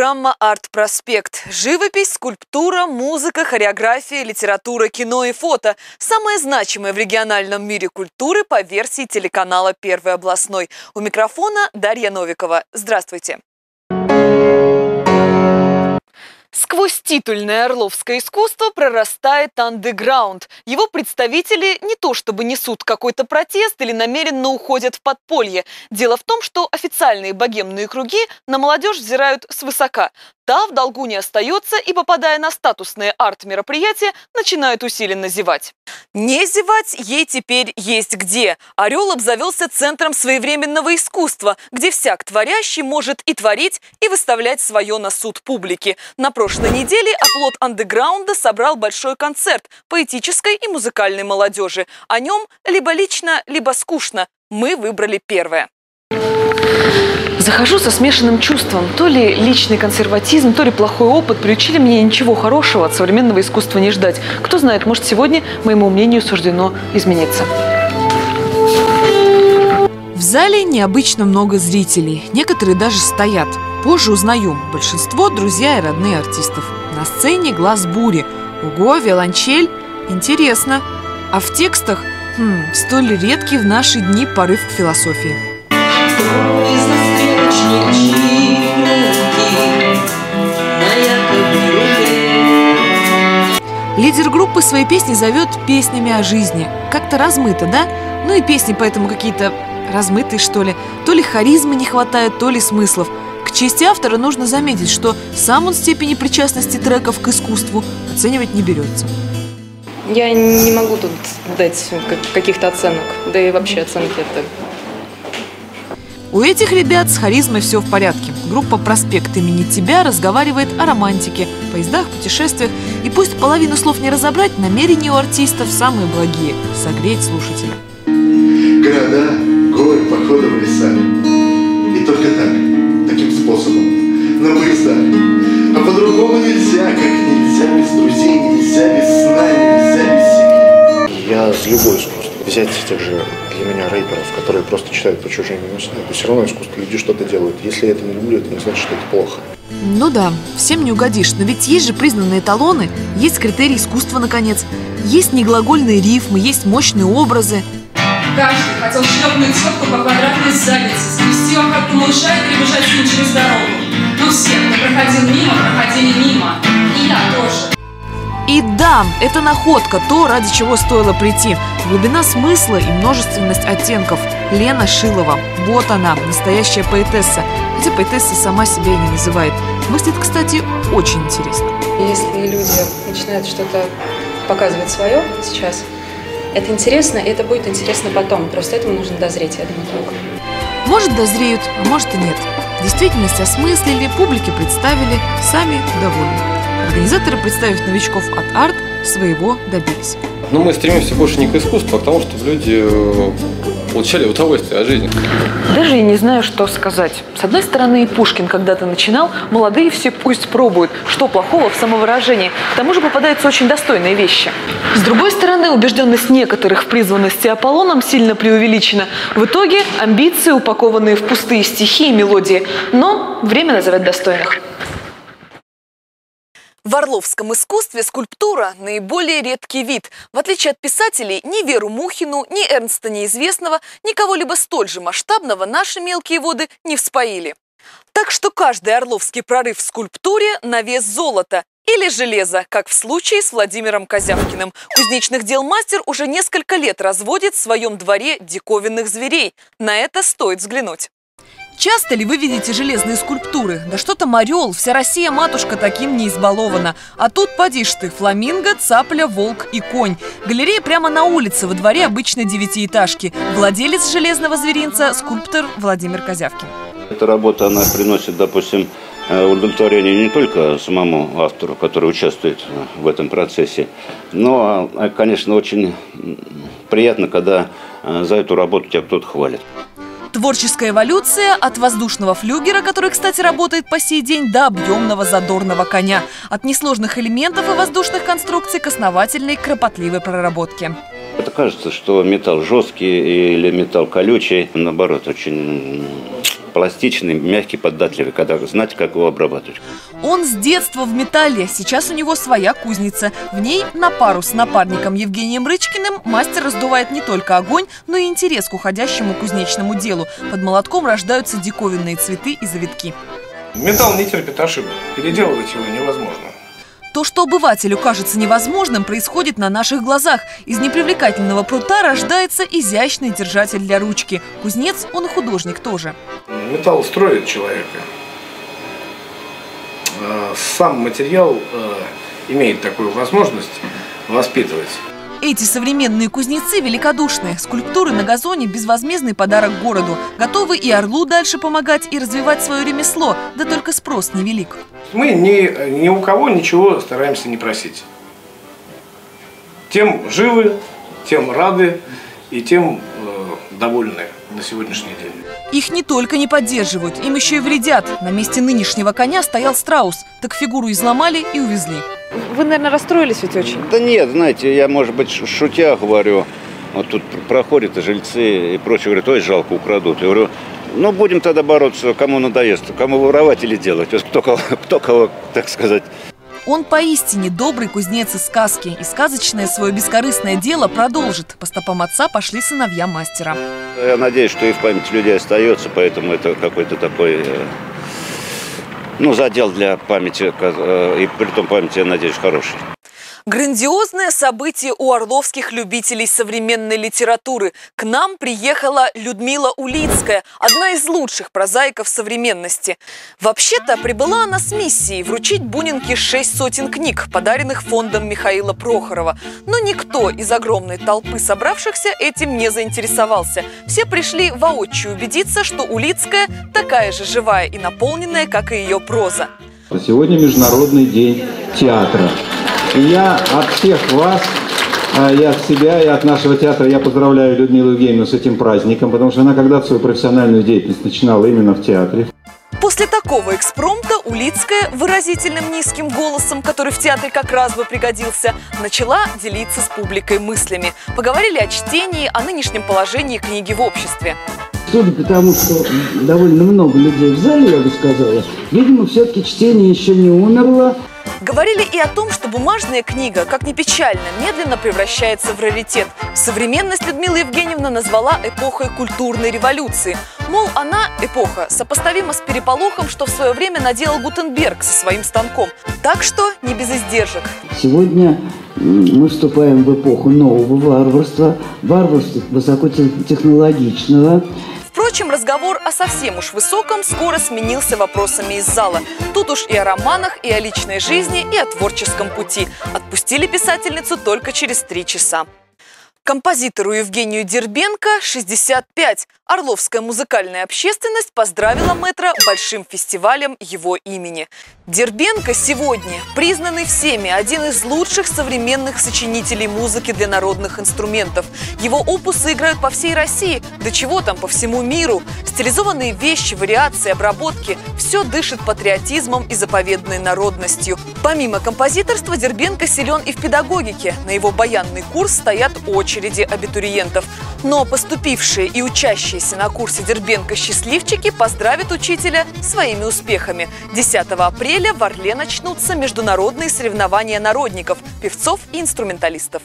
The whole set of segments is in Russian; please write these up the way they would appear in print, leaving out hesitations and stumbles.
программа «Арт-проспект». Живопись, скульптура, музыка, хореография, литература, кино и фото. Самое значимое в региональном мире культуры по версии телеканала «Первый областной». У микрофона Дарья Новикова. Здравствуйте. Сквозь титульное орловское искусство прорастает андеграунд. Его представители не то чтобы несут какой-то протест или намеренно уходят в подполье. Дело в том, что официальные богемные круги на молодежь взирают свысока. Та в долгу не остается и, попадая на статусные арт-мероприятия, начинает усиленно зевать. Не зевать ей теперь есть где. Орел обзавелся центром своевременного искусства, где всяк творящий может и творить, и выставлять свое на суд публики. На прошлой неделе оплот андеграунда собрал большой концерт поэтической и музыкальной молодежи. О нем либо лично, либо скучно. Мы выбрали первое. Захожу со смешанным чувством. То ли личный консерватизм, то ли плохой опыт приучили меня ничего хорошего от современного искусства не ждать. Кто знает, может, сегодня моему мнению суждено измениться. В зале необычно много зрителей. Некоторые даже стоят. Позже узнаем. Большинство – друзья и родные артистов. На сцене глаз бури. Ого, виолончель. Интересно. А в текстах столь редкий в наши дни порыв к философии. Лидер группы свои песни зовет песнями о жизни. Как-то размыто, да? Ну и песни поэтому какие-то размытые, что ли. То ли харизмы не хватает, то ли смыслов. К чести автора нужно заметить, что сам он степени причастности треков к искусству оценивать не берется. Я не могу тут дать каких-то оценок, да и вообще оценки это... У этих ребят с харизмой все в порядке. Группа «Проспект имени тебя» разговаривает о романтике, поездах, путешествиях. И пусть половину слов не разобрать, намерения у артистов самые благие – согреть слушателя. Города, горы, походы в леса. И только так, таким способом, на поездах. А по-другому нельзя, как нельзя без друзей, нельзя без сна, нельзя без семьи. Я за любое искусство. Взять тех же для меня рэперов, которые просто читают по чужим минусам. Это все равно искусство, люди что-то делают. Если я это не люблю, это не значит, что это плохо. Ну да, всем не угодишь, но ведь есть же признанные эталоны, есть критерии искусства, наконец. Есть неглагольные рифмы, есть мощные образы. Каждый хотел шлепнуть тетку по квадратной заднице, свести охапку малыша и перебежать с ним через дорогу. Но все, кто проходил мимо, проходили мимо. И я тоже. И да, это находка, то, ради чего стоило прийти. Глубина смысла и множественность оттенков. Лена Шилова. Вот она, настоящая поэтесса. Хотя поэтесса сама себя и не называет. Мыслит, кстати, очень интересно. Если люди начинают что-то показывать свое сейчас, это интересно, и это будет интересно потом. Просто этому нужно дозреть, я думаю, только. Может, дозреют, а может и нет. Действительность осмыслили, публике представили, сами довольны. Организаторы, представив новичков от арт, своего добились. Но мы стремимся больше не к искусству, а к тому, чтобы люди получали удовольствие от жизни. Даже я не знаю, что сказать. С одной стороны, и Пушкин когда-то начинал, молодые все пусть пробуют. Что плохого в самовыражении? К тому же попадаются очень достойные вещи. С другой стороны, убежденность некоторых в призванности Аполлоном сильно преувеличена. В итоге амбиции, упакованные в пустые стихи и мелодии. Но время называть достойных. В орловском искусстве скульптура – наиболее редкий вид. В отличие от писателей, ни Веру Мухину, ни Эрнста Неизвестного, ни кого-либо столь же масштабного наши мелкие воды не вспоили. Так что каждый орловский прорыв в скульптуре на вес золота или железа, как в случае с Владимиром Козявкиным. Кузнечных дел мастер уже несколько лет разводит в своем дворе диковинных зверей. На это стоит взглянуть. Часто ли вы видите железные скульптуры? Да что там орел, вся Россия, матушка, таким не избалована. А тут, поди ж ты, фламинго, цапля, волк и конь. Галерея прямо на улице, во дворе обычной девятиэтажки. Владелец железного зверинца – скульптор Владимир Козявкин. Эта работа, она приносит, допустим, удовлетворение не только самому автору, который участвует в этом процессе, но, конечно, очень приятно, когда за эту работу тебя кто-то хвалит. Творческая эволюция от воздушного флюгера, который, кстати, работает по сей день, до объемного задорного коня. От несложных элементов и воздушных конструкций к основательной, кропотливой проработке. Это кажется, что металл жесткий или металл колючий, наоборот, очень пластичный, мягкий, податливый, когда знать, как его обрабатывать. Он с детства в металле. Сейчас у него своя кузница. В ней на пару с напарником Евгением Рычкиным мастер раздувает не только огонь, но и интерес к уходящему кузнечному делу. Под молотком рождаются диковинные цветы и завитки. Металл не терпит ошибок. Переделывать его невозможно. То, что обывателю кажется невозможным, происходит на наших глазах. Из непривлекательного прута рождается изящный держатель для ручки. Кузнец, он и художник тоже. Металл строит человека. Сам материал имеет такую возможность воспитывать. Эти современные кузнецы великодушны. Скульптуры на газоне – безвозмездный подарок городу. Готовы и Орлу дальше помогать и развивать свое ремесло, да только спрос невелик. Мы ни у кого ничего стараемся не просить. Тем живы, тем рады и тем довольны на сегодняшний день. Их не только не поддерживают, им еще и вредят. На месте нынешнего коня стоял страус, так фигуру изломали и увезли. Вы, наверное, расстроились ведь очень? Да нет, знаете, я, может быть, шутя говорю, вот тут проходят и жильцы и прочее, говорят, ой, жалко, украдут. Я говорю, ну, будем тогда бороться, кому надоест, кому воровать или делать, кто кого, так сказать. Он поистине добрый кузнец из сказки, и сказочное свое бескорыстное дело продолжит. По стопам отца пошли сыновья мастера. Я надеюсь, что и в памяти людей остается, поэтому это какой-то такой, задел для памяти, и при том памяти, я надеюсь, хороший. Грандиозное событие у орловских любителей современной литературы. К нам приехала Людмила Улицкая, одна из лучших прозаиков современности. Вообще-то прибыла она с миссией вручить Бунинке 6 сотен книг, подаренных фондом Михаила Прохорова. Но никто из огромной толпы собравшихся этим не заинтересовался. Все пришли воочию убедиться, что Улицкая такая же живая и наполненная, как и ее проза. Сегодня Международный день театра. И я от всех вас, и от себя, и от нашего театра, я поздравляю Людмилу Евгеньевну с этим праздником, потому что она когда-то свою профессиональную деятельность начинала именно в театре. После такого экспромта Улицкая выразительным низким голосом, который в театре как раз бы пригодился, начала делиться с публикой мыслями. Поговорили о чтении, о нынешнем положении книги в обществе. Судя по тому, что довольно много людей в зале, я бы сказала, видимо, все-таки чтение еще не умерло. Говорили и о том, что бумажная книга, как ни печально, медленно превращается в раритет. Современность Людмила Евгеньевна назвала эпохой культурной революции. Мол, она, эпоха, сопоставима с переполохом, что в свое время наделал Гутенберг со своим станком. Так что не без издержек. Сегодня мы вступаем в эпоху нового варварства, варварства высокотехнологичного. Впрочем, разговор о совсем уж высоком скоро сменился вопросами из зала. Тут уж и о романах, и о личной жизни, и о творческом пути. Отпустили писательницу только через 3 часа. Композитору Евгению Дербенко 65. Орловская музыкальная общественность поздравила мэтра большим фестивалем его имени. Дербенко сегодня признанный всеми один из лучших современных сочинителей музыки для народных инструментов. Его опусы играют по всей России, да чего там, по всему миру. Стилизованные вещи, вариации, обработки – все дышит патриотизмом и заповедной народностью. Помимо композиторства, Дербенко силен и в педагогике. На его баянный курс стоят очереди абитуриентов. Но поступившие и учащиеся на курсе Дербенко счастливчики поздравят учителя своими успехами. 10 апреля в Орле начнутся международные соревнования народников, певцов и инструменталистов.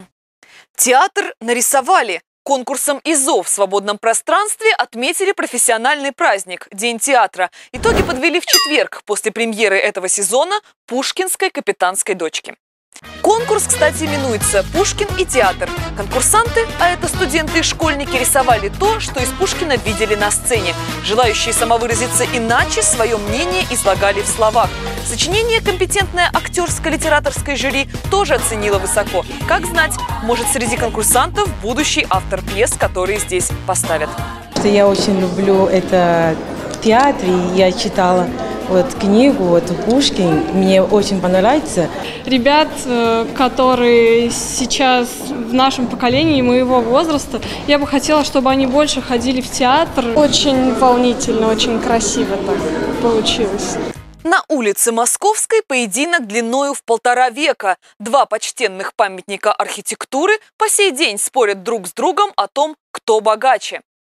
Театр нарисовали. Конкурсом ИЗО в свободном пространстве отметили профессиональный праздник – День театра. Итоги подвели в четверг после премьеры этого сезона «Пушкинской капитанской дочки». Конкурс, кстати, именуется «Пушкин и театр». Конкурсанты, а это студенты и школьники, рисовали то, что из Пушкина видели на сцене. Желающие самовыразиться иначе свое мнение излагали в словах. Сочинение компетентное актерско-литераторское жюри тоже оценило высоко. Как знать, может, среди конкурсантов будущий автор пьес, которые здесь поставят. Я очень люблю это в театре, я читала книгу Пушкин, мне очень понравится. Ребят, которые сейчас в нашем поколении, моего возраста, я бы хотела, чтобы они больше ходили в театр. Очень волнительно, очень красиво так получилось. На улице Московской поединок длиною в 1,5 века. 2 почтенных памятника архитектуры по сей день спорят друг с другом о том, кто богаче.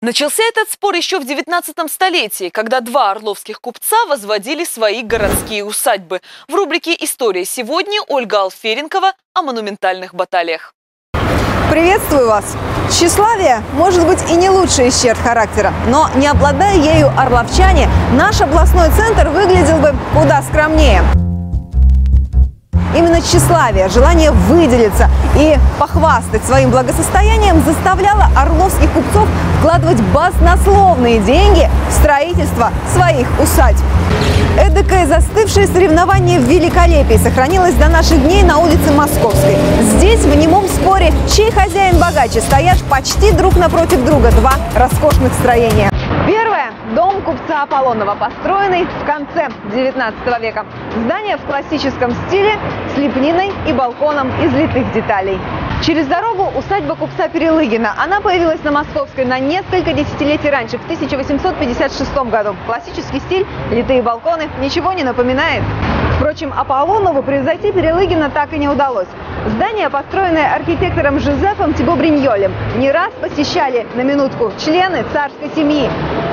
Начался этот спор еще в 19 столетии, когда два орловских купца возводили свои городские усадьбы. В рубрике «История сегодня» Ольга Алференкова о монументальных баталиях. Приветствую вас! Тщеславие может быть и не лучший из черт характера, но не обладая ею орловчане, наш областной центр выглядел бы куда скромнее. Именно тщеславие, желание выделиться и похвастать своим благосостоянием заставляло орловских купцов вкладывать баснословные деньги в строительство своих усадьб. Эдакое застывшее соревнование в великолепии сохранилось до наших дней на улице Московской. Здесь в немом споре, чей хозяин богаче, стоят почти друг напротив друга два роскошных строения. Первое – дом купца Аполлонова, построенный в конце 19 века. Здание в классическом стиле с лепниной и балконом из литых деталей. Через дорогу усадьба купца Перелыгина. Она появилась на Московской на несколько десятилетий раньше, в 1856 году. Классический стиль, литые балконы, ничего не напоминает. Впрочем, Аполлонову превзойти Перелыгина так и не удалось. Здание, построенное архитектором Жозефом Тибо Бриньолем, не раз посещали, на минутку, члены царской семьи.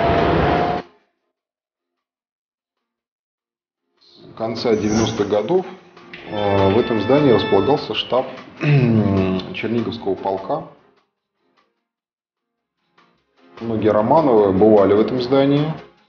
В конце 90-х годов в этом здании располагался штаб Черниговского полка. Многие Романовы бывали в этом здании.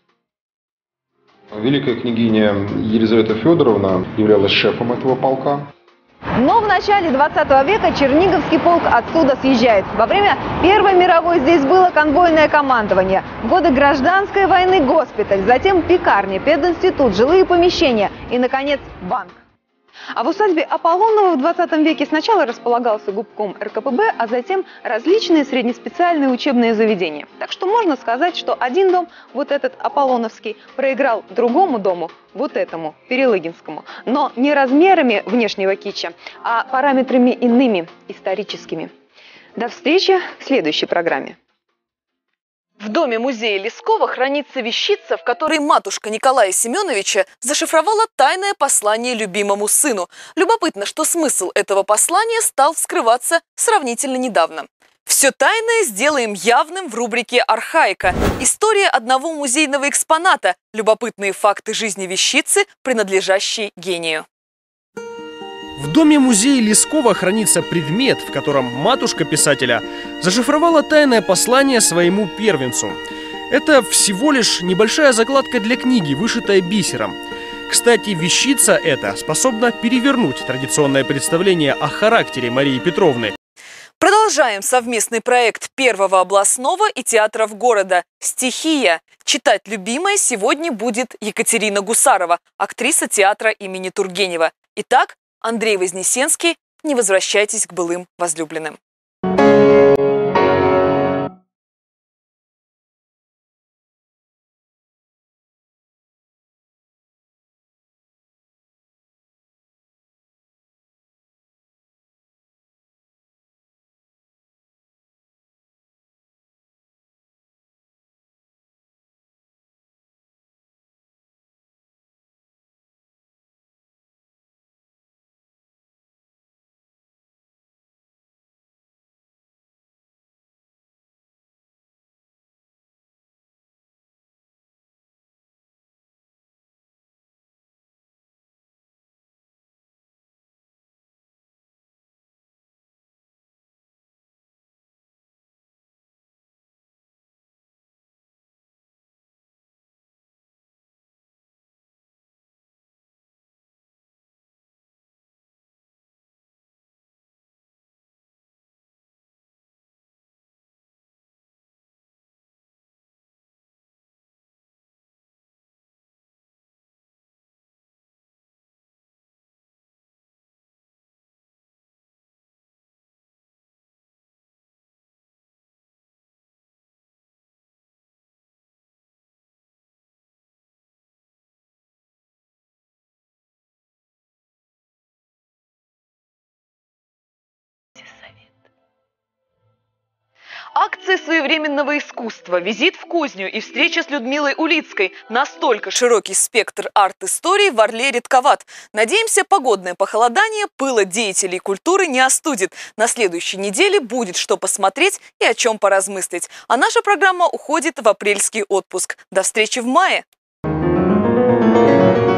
Великая княгиня Елизавета Федоровна являлась шефом этого полка. Но в начале 20 века Черниговский полк отсюда съезжает. Во время Первой мировой здесь было конвойное командование. В годы гражданской войны госпиталь, затем пекарня, пединститут, жилые помещения и, наконец, банк. А в усадьбе Аполлонова в 20 веке сначала располагался губком РКПБ, а затем различные среднеспециальные учебные заведения. Так что можно сказать, что один дом, вот этот Аполлоновский, проиграл другому дому, вот этому, Перелыгинскому. Но не размерами внешнего китча, а параметрами иными, историческими. До встречи в следующей программе. В доме музея Лескова хранится вещица, в которой матушка Николая Семеновича зашифровала тайное послание любимому сыну. Любопытно, что смысл этого послания стал вскрываться сравнительно недавно. Все тайное сделаем явным в рубрике «Архаика». История одного музейного экспоната. Любопытные факты жизни вещицы, принадлежащей гению. В доме музея Лескова хранится предмет, в котором матушка писателя зашифровала тайное послание своему первенцу. Это всего лишь небольшая закладка для книги, вышитая бисером. Кстати, вещица эта способна перевернуть традиционное представление о характере Марии Петровны. Продолжаем совместный проект Первого областного и театров города «Стихия». Читать любимое сегодня будет Екатерина Гусарова, актриса театра имени Тургенева. Итак, Андрей Вознесенский, не возвращайтесь к былым возлюбленным. Акции своевременного искусства, визит в кузню и встреча с Людмилой Улицкой. Настолько широкий спектр арт-истории в Орле редковат. Надеемся, погодное похолодание пыла деятелей культуры не остудит. На следующей неделе будет что посмотреть и о чем поразмыслить. А наша программа уходит в апрельский отпуск. До встречи в мае!